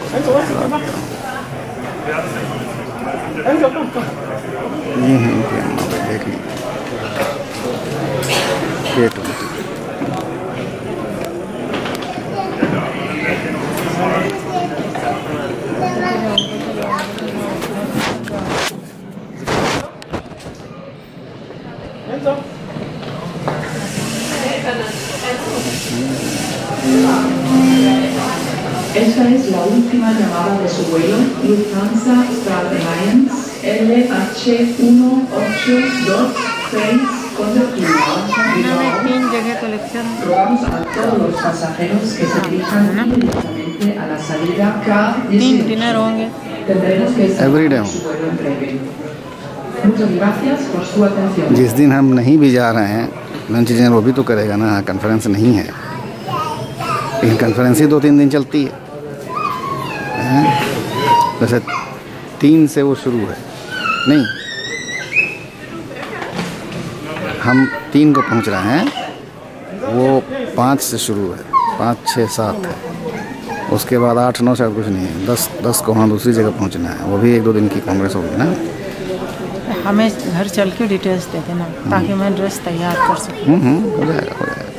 ये है इनके यहाँ पे, देख लीजिए K20। Esta es la última llamada de su vuelo, Lufthansa Alliance LH2418 con destino Rogamos a todos los pasajeros que se dirijan inmediatamente a la salida K20. Tendremos que estar en su vuelo en breve. Muchas gracias por su atención. जिस दिन हम नहीं भी जा रहे हैं, lunch dinner वो भी तो करेगा ना, कॉन्फ्रेंस नहीं है, लेकिन कॉन्फ्रेंस ही 2-3 दिन चलती है। वैसे 3 से वो शुरू है, नहीं हम 3 को पहुंच रहे हैं, वो 5 से शुरू है, 5, 6, 7 है, उसके बाद 8, 9 शायद कुछ नहीं है, 10 को वहाँ दूसरी जगह पहुंचना है, वो भी 1-2 दिन की कांग्रेस होगी ना। हमें घर चल के डिटेल्स दे देना ताकि मैं ड्रेस तैयार कर सकूँ। हो जाएगा।